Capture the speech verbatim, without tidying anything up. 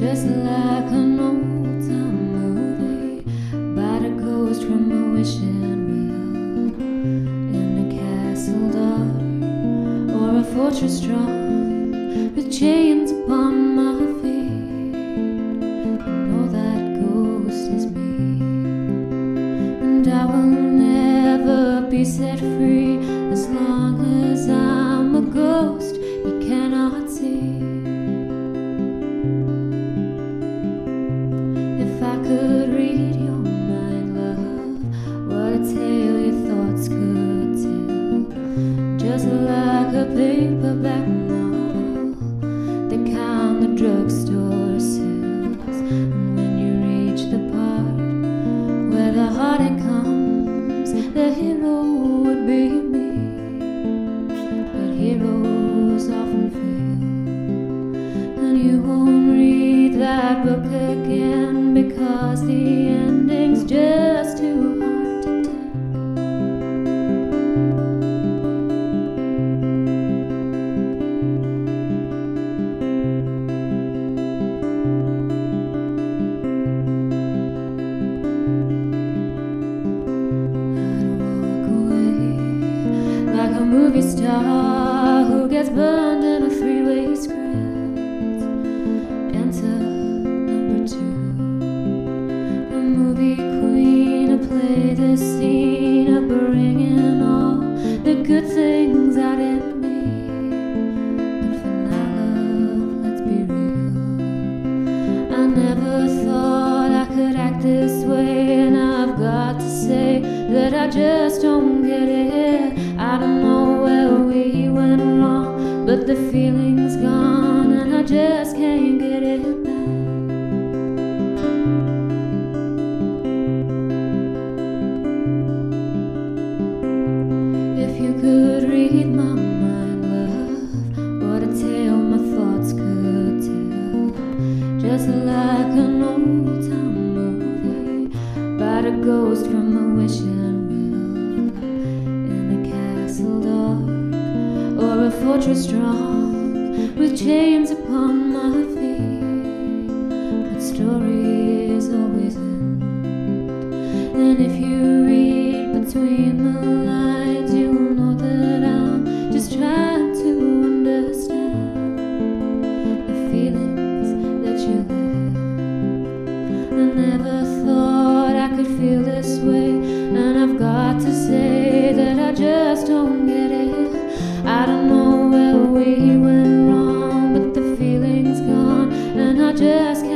Just like an old-time movie about a ghost from a wishing well, in a castle dark or a fortress strong, with chains upon my feet. You know that ghost is me, and I will never be set free as long as I'm a ghost you cannot see. If I could read your mind, love, what a tale your thoughts could tell. Just like a paperback novel that count the drugstore sales. And when you reach the part where the heartache comes, the hero would be me. But heroes often fail, and you won't read that book again, because the ending's just too hard to tell. I'd walk away like a movie star who gets burned in a three-way script. Enter number two, a movie queen, to play this scene of bringing all the good things out in me. But for now, love, let's be real, I never thought I could act this way, and I've got to say that I just don't get it. I don't know where we went wrong, but the feeling's gone, and I just can't get it back. If you could read my mind, love, what a tale my thoughts could tell. Just like an old-time movie about a ghost from a wishing well, in a castle dark or a fortress strong, with chains upon my feet. But stories always end, and if you read between the lines, you'll know that I'm just trying to understand the feelings that you live. I never thought I could feel this way, and I've got to say that I just don't get it. I don't know where we went wrong, but the feeling's gone, and I just can't